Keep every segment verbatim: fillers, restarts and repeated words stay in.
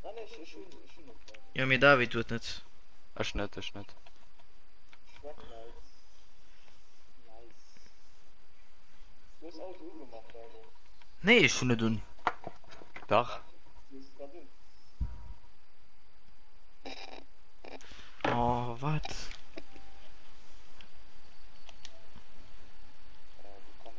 Nein, ist, ist schön, ist schön. Ja, mir David tut nicht. Ist nicht, ist nicht. Nice. Nice. Du hast auch gut gemacht, Alter. Nee, ist schon nicht tun. Doch. Du hast gerade drin. Oh, was? Äh, die kommen.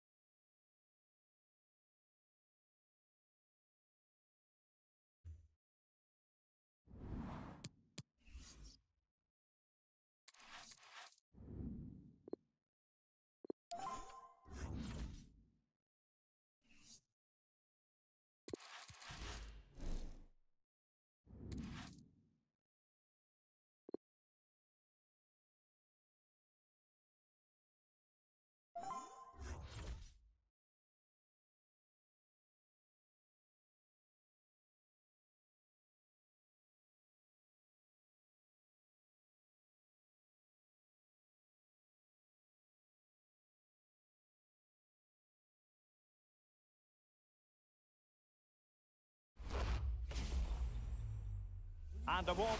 And the wall.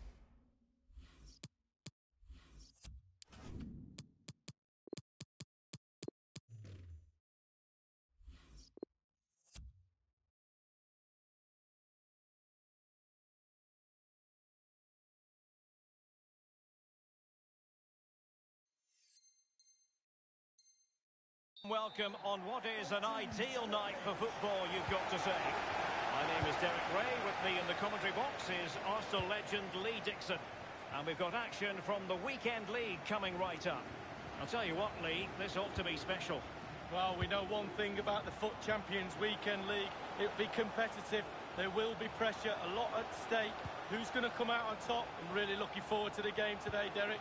Welcome on what is an ideal night for football, you've got to say. My name is Derek Ray. With me in the commentary box is Arsenal legend Lee Dixon. And we've got action from the weekend league coming right up. I'll tell you what, Lee, this ought to be special. Well, we know one thing about the FUT Champions Weekend League. It'll be competitive. There will be pressure, a lot at stake. Who's going to come out on top? I'm really looking forward to the game today, Derek.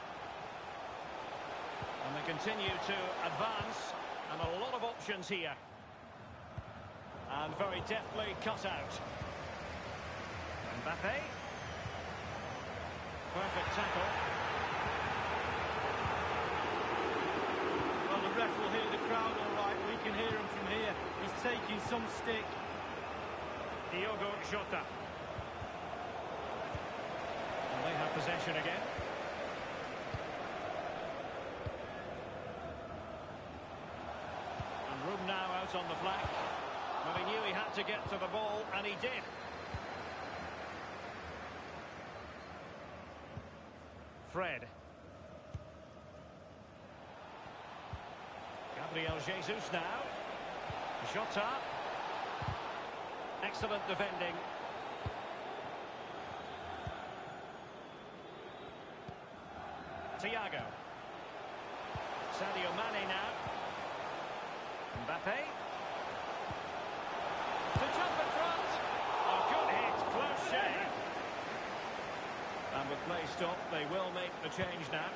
And they continue to advance, and a lot of options here. And very deftly cut out. Mbappe. Perfect tackle. Well, the ref will hear the crowd all right. We can hear him from here. He's taking some stick. Diogo Jota. And they have possession again. Room now out on the flank. Well, he knew he had to get to the ball, and he did. Fred. Gabriel Jesus now. Jota. Excellent defending. Thiago. Sadio Mane now. Mbappe. To jump in front. A good hit, close shave. And with play stopped, they will make the change now.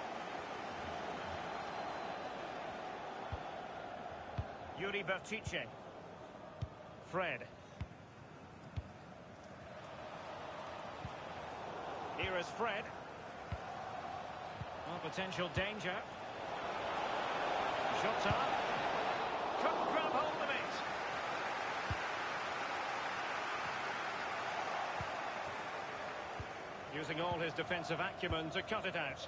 Yuri Bertice. Fred. Here is Fred. Well, potential danger. Jota. Couldn't grab hold of it. Using all his defensive acumen to cut it out.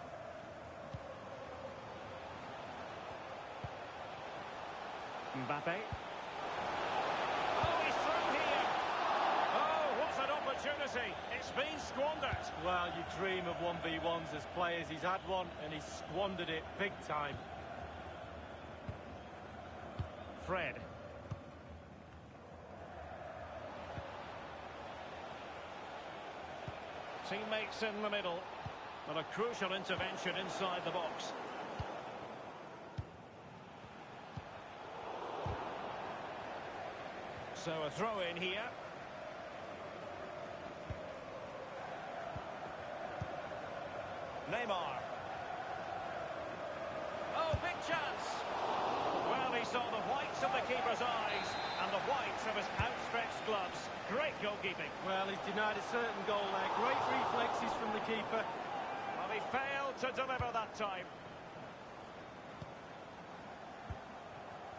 Mbappe. Oh, he's through here. Oh, what an opportunity. It's been squandered. Well, you dream of one v ones as players. He's had one and he's squandered it big time. Fred. Teammates in the middle, but a crucial intervention inside the box. So a throw in here. Neymar. Oh, big chance. Well, he saw the whites of the keeper's eyes and the whites of his outstretched gloves. Great goalkeeping. Well, he's denied a certain goal there. Great reflexes from the keeper. Well, he failed to deliver that time.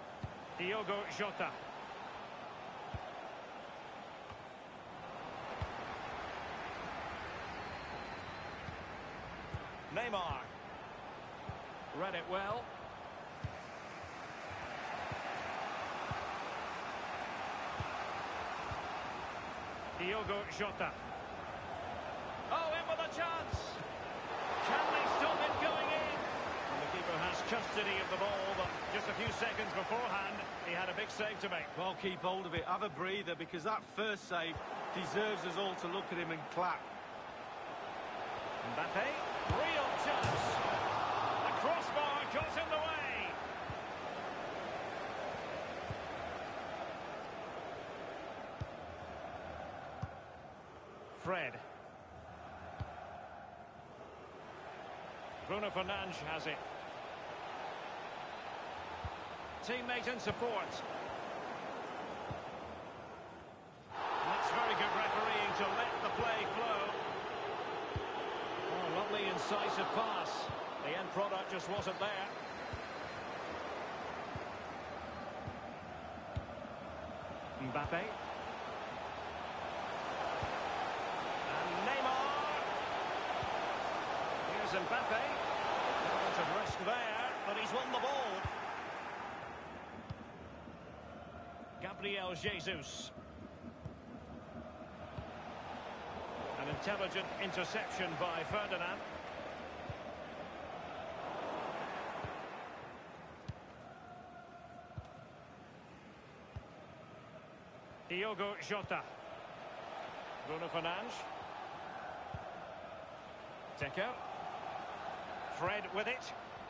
Diogo Jota. Neymar. Read it well. Diogo Jota. Oh, in with a chance. Can they stop it going in? And the keeper has custody of the ball, but just a few seconds beforehand, he had a big save to make. Well, keep hold of it. Have a breather, because that first save deserves us all to look at him and clap. Mbappe, real chance. The crossbar got in the way. Fred. Bruno Fernandes has it. Teammate and support. That's very good refereeing to let the play flow. Oh, lovely incisive pass. The end product just wasn't there. Mbappe. And Neymar. Here's Mbappe. A bit of risk there, but he's won the ball. Gabriel Jesus. An intelligent interception by Ferdinand. Diogo Jota. Bruno Fernandes. Deco. Fred with it.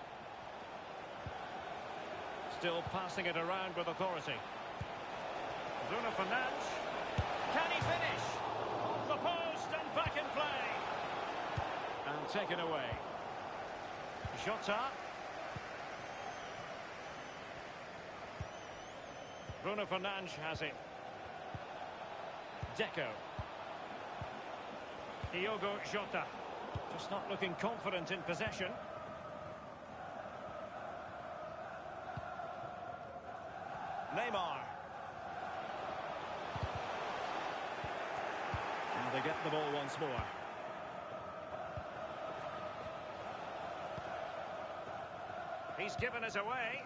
Still passing it around with authority. Bruno Fernandes. Can he finish? Off the post and back in play. And taken away. Jota. Bruno Fernandes has it. Deco. Diogo Jota. Just not looking confident in possession. Neymar. And they get the ball once more. He's given us away.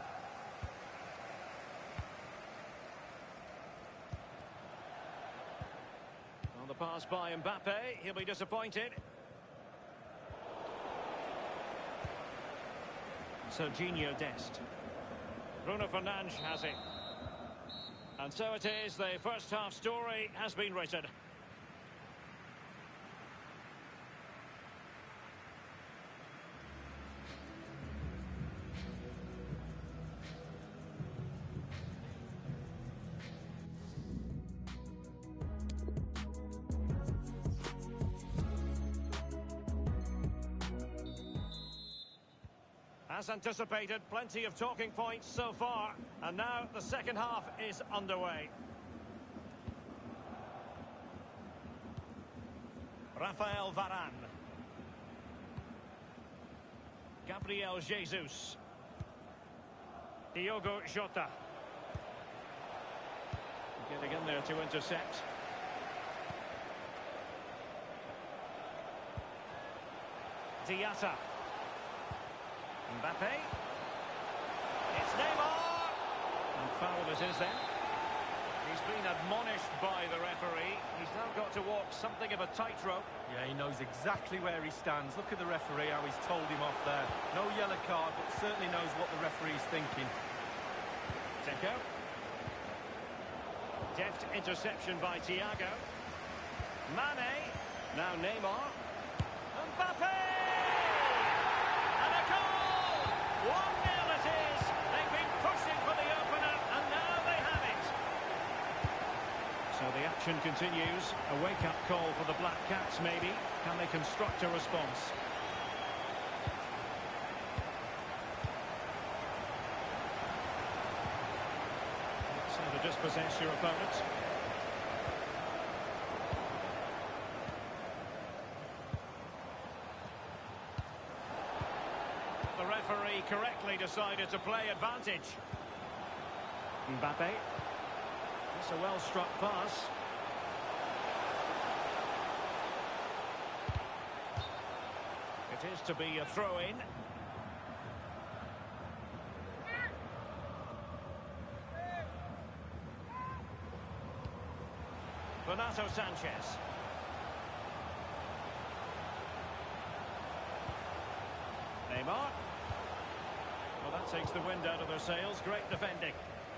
On the pass by Mbappe, he'll be disappointed. Serginho Dest. Bruno Fernandes has it. And so it is, the first half story has been written. As anticipated, plenty of talking points so far, and now the second half is underway. Rafael Varane. Gabriel Jesus. Diogo Jota. Getting in there to intercept. Diatta. Mbappe. It's Neymar. And foul it is then. He's been admonished by the referee. He's now got to walk something of a tightrope. Yeah, he knows exactly where he stands. Look at the referee, how he's told him off there. No yellow card, but certainly knows what the referee's thinking. Deco. Deft interception by Thiago. Mane. Now Neymar. Mbappe! And a goal! one nil it is. They've been pushing for the opener, and now they have it. So the action continues. A wake-up call for the Black Cats, maybe. Can they construct a response? That's how to dispossess your opponent. The referee correctly decided to play advantage. Mbappe. That's a well-struck pass. It is to be a throw-in. Renato Sanchez. Neymar. Well, that takes the wind out of their sails. Great defending.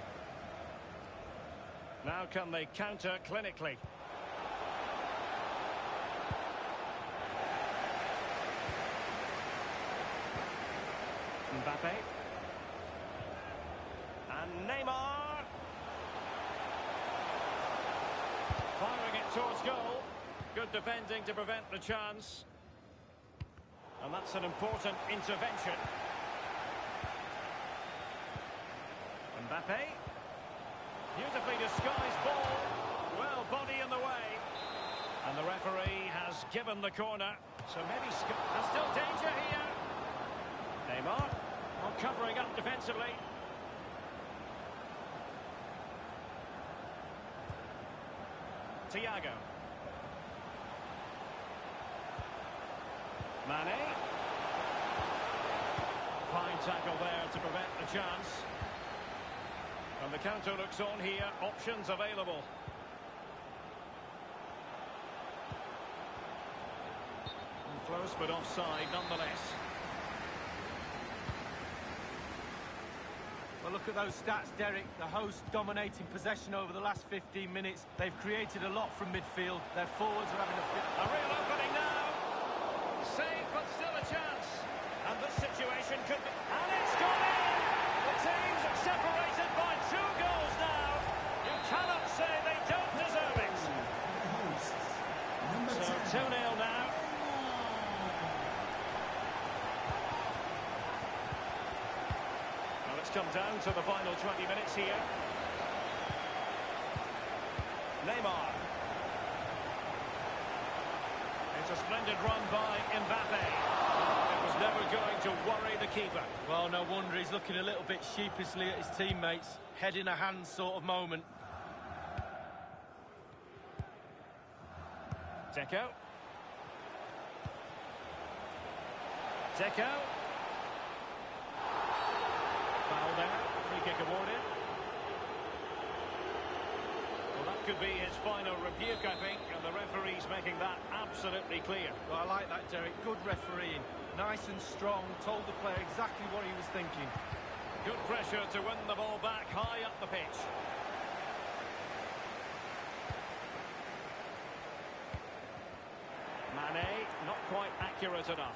Now can they counter clinically? Mbappe. And Neymar. Firing it towards goal. Good defending to prevent the chance. And that's an important intervention. Mbappe. Beautifully disguised ball. Well, body in the way. And the referee has given the corner. So maybe... There's still danger here. Neymar. Not covering up defensively. Thiago. Mane. Fine tackle there to prevent the chance. And the counter looks on here. Options available. And close but offside nonetheless. Well, look at those stats, Derek. The host dominating possession over the last fifteen minutes. They've created a lot from midfield. Their forwards are having a... A real opening now. Save, but still a chance. And this situation could be... And it's gone in! The teams are separated by two goals now. You cannot say they don't deserve it. So two nil now. Well, it's come down to the final twenty minutes here. Neymar. It's a splendid run by Mbappe. It was never going to worry the keeper. Well, no wonder he's looking a little bit sheepishly at his teammates. Head in a hand sort of moment. Deco. Deco. Foul there. Free kick awarded. Well, that could be his final rebuke, I think, and the referee's making that absolutely clear. Well, I like that, Derek. Good refereeing. Nice and strong. Told the player exactly what he was thinking. Good pressure to win the ball back high up the pitch. Mane, not quite accurate enough.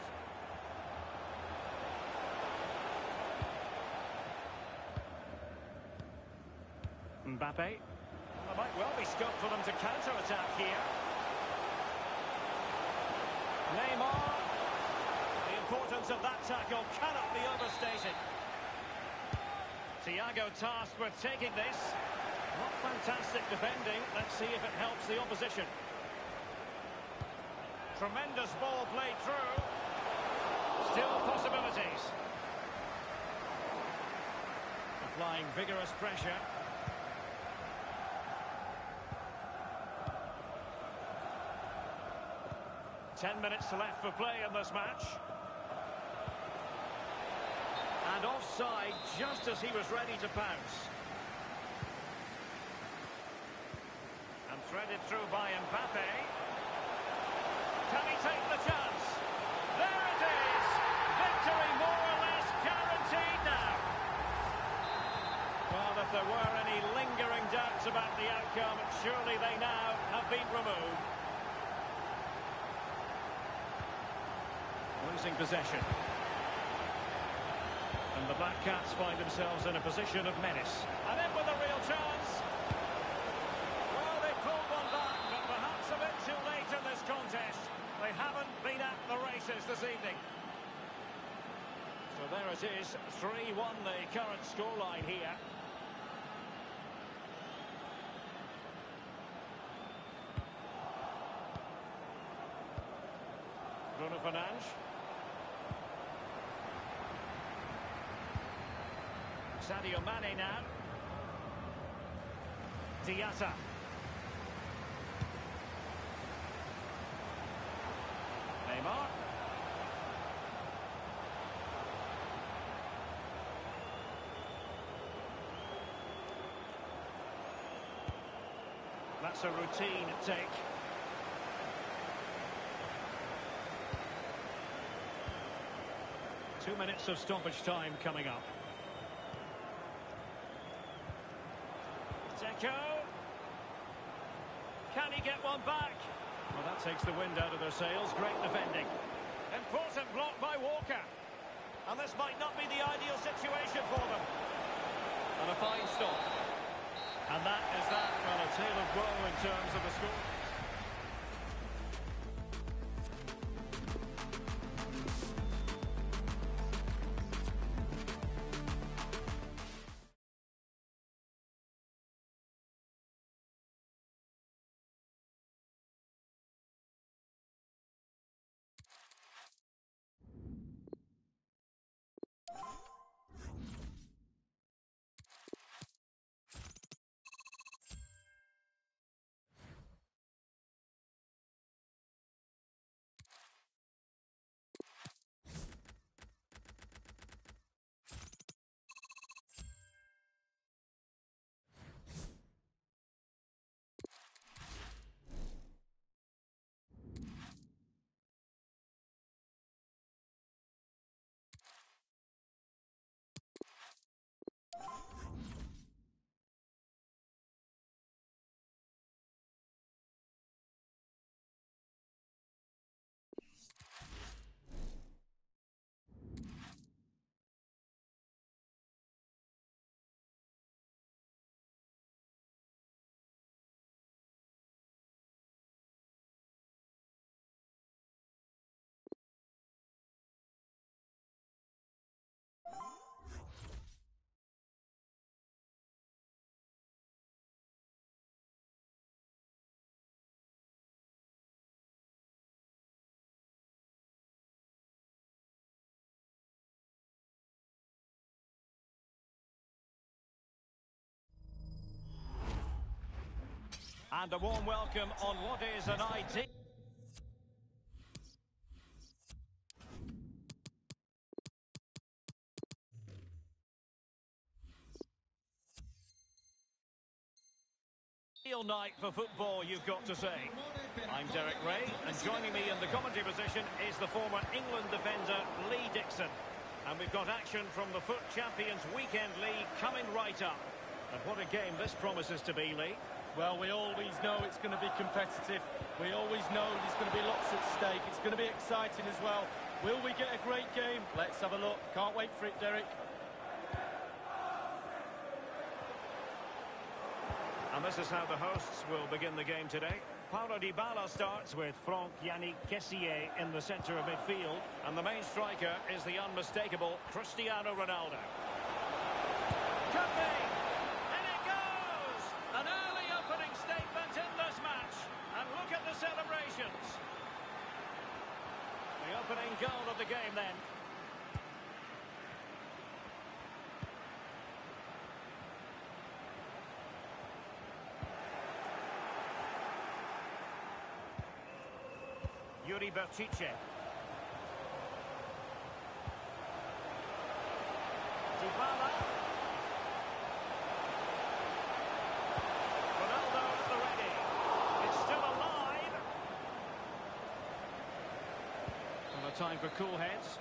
Mbappe. There might well be scope for them to counter-attack here. Neymar. The importance of that tackle cannot be overstated. Thiago tasked with taking this. Not fantastic defending. Let's see if it helps the opposition. Tremendous ball played through. Still possibilities. Applying vigorous pressure. Ten minutes left for play in this match. And offside just as he was ready to pounce. And threaded through by Mbappe. Can he take the chance? There it is! Victory more or less guaranteed now. Well, if there were any lingering doubts about the outcome, surely they now have been removed. Losing possession. And the Black Cats find themselves in a position of menace. And in with a real chance. Well, they pulled one back, but perhaps a bit too late in this contest. They haven't been at the races this evening. So there it is, three one the current scoreline here. Bruno Fernandes. Sadio Mane now. Diatta. Neymar. that's a routine take. Two minutes of stoppage time coming up. Deco. Can he get one back? Well, that takes the wind out of their sails. Great defending. Important block by Walker. And this might not be the ideal situation for them. And a fine stop. And that is that. Well, a tale of woe in terms of the score. And a warm welcome on what is an ideal... night for football, you've got to say. I'm Derek Ray, and joining me in the commentary position is the former England defender Lee Dixon. And we've got action from the Foot Champions Weekend League coming right up. And what a game this promises to be, Lee. Well, we always know it's going to be competitive. We always know there's going to be lots at stake. It's going to be exciting as well. Will we get a great game? Let's have a look. Can't wait for it, Derek. And this is how the hosts will begin the game today. Paulo Dybala starts with Franck Yannick Kessié in the centre of midfield. And the main striker is the unmistakable Cristiano Ronaldo. Could be! And it goes! An early opening statement in this match. And look at the celebrations. The opening goal of the game then. Yuri Berchiche. Dybala. Ronaldo at the ready. It's still alive. And a time for cool heads.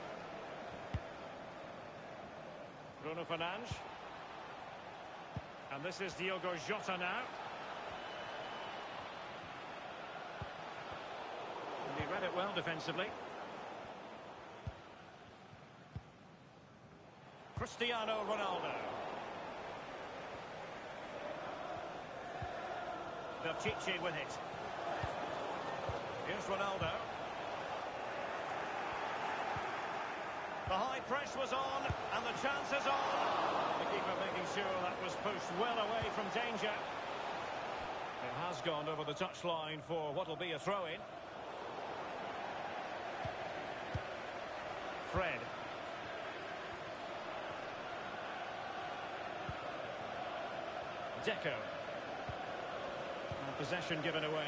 Bruno Fernandes. And this is Diogo Jota now. He read it well defensively. Cristiano Ronaldo. Berchiche with it. Here's Ronaldo. The high press was on, and the chance is on. The keeper making sure that was pushed well away from danger. It has gone over the touchline for what will be a throw-in. Fred. Deco. And possession given away.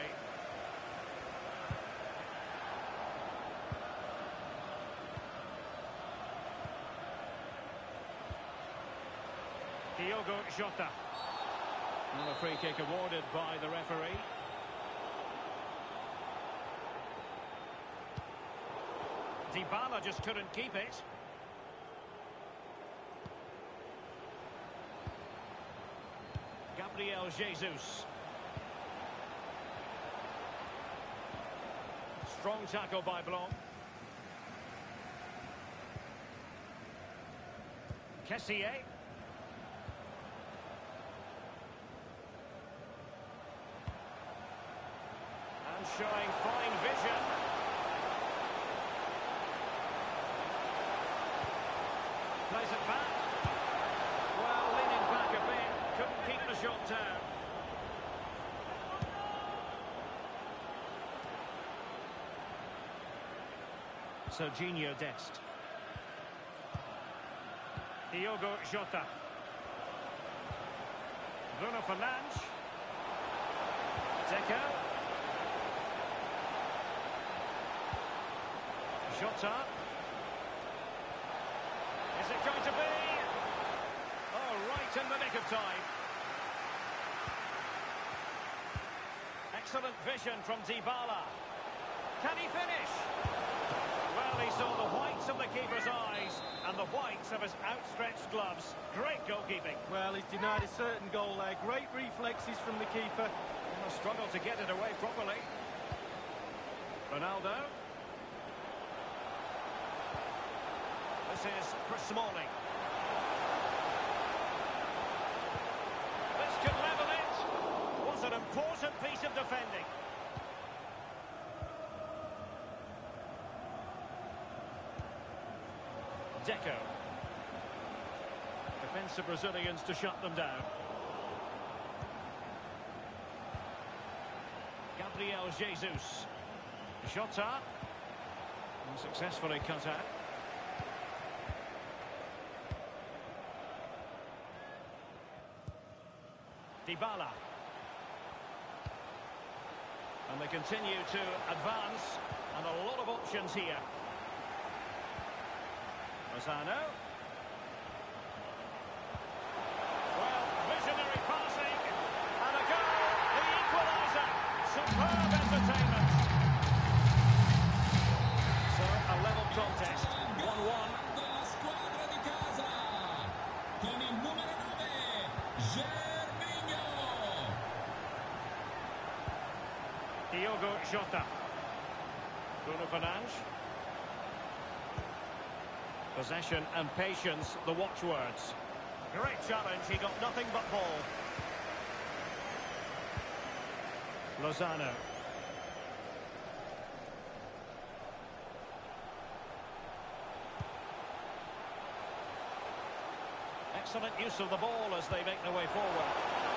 Diogo Jota. And a free kick awarded by the referee. Dybala just couldn't keep it. Gabriel Jesus. Strong tackle by Blanc. Kessier. And showing fine vision. Plays it back. Well, leaning back a bit. Couldn't keep the shot down. Serginho Dest. Diogo Jota. Bruno Fernandes. Deco. Jota. Is it going to be? Oh, right in the nick of time. Excellent vision from Dybala. Can he finish? Well, he saw the whites of the keeper's eyes and the whites of his outstretched gloves. Great goalkeeping. Well, he's denied a certain goal there. Great reflexes from the keeper. A struggle to get it away properly. Ronaldo. This is Chris Smalling. This could level it. Was an important piece of defending. Deco. Defensive Brazilians to shut them down. Gabriel Jesus. Jota. And successfully cut out. Dybala. And they continue to advance. And a lot of options here. Lozano. Well, visionary passing. And a goal. The equaliser. Superb entertainment. So, a level contest. one one. Della squadra di casa. Con il numero nove, Gervinho. Diogo Jota. Bruno Fernandes. Possession and patience, the watchwords. Great challenge, he got nothing but ball. Lozano. Excellent use of the ball as they make their way forward.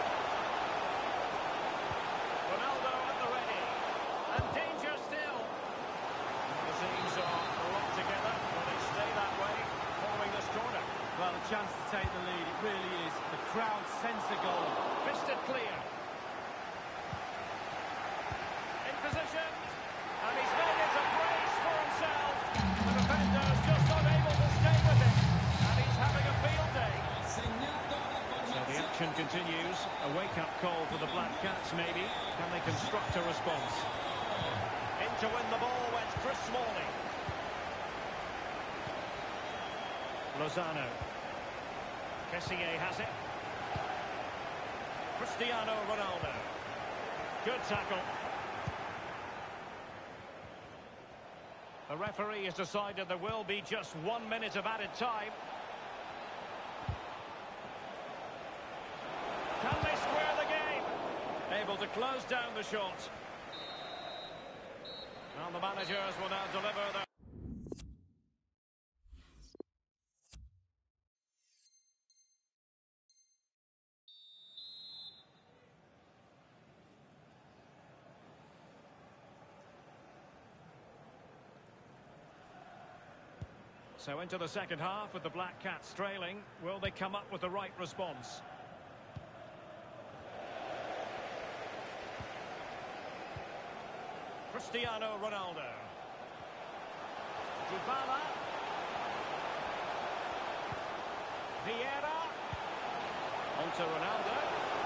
Ronaldo at the ready. And danger still. The teams are locked together. Will they stay that way following this corner? Well, a chance to take the lead, it really is. The crowd sense a goal. Fisted clear. In position. And he's made it a brace for himself. The defender's just unable to stay with it. And he's having a field day. So the action continues. A wake-up call for the Black Cats, maybe. Can they construct a response? In to win the ball went Chris Smalling. Lozano. Kessier has it. Cristiano Ronaldo. Good tackle. The referee has decided there will be just one minute of added time. Can they square the game? Able to close down the shot. And the managers will now deliver their... So into the second half with the Black Cats trailing. Will they come up with the right response? Cristiano Ronaldo. Dybala. Vieira. On to Ronaldo.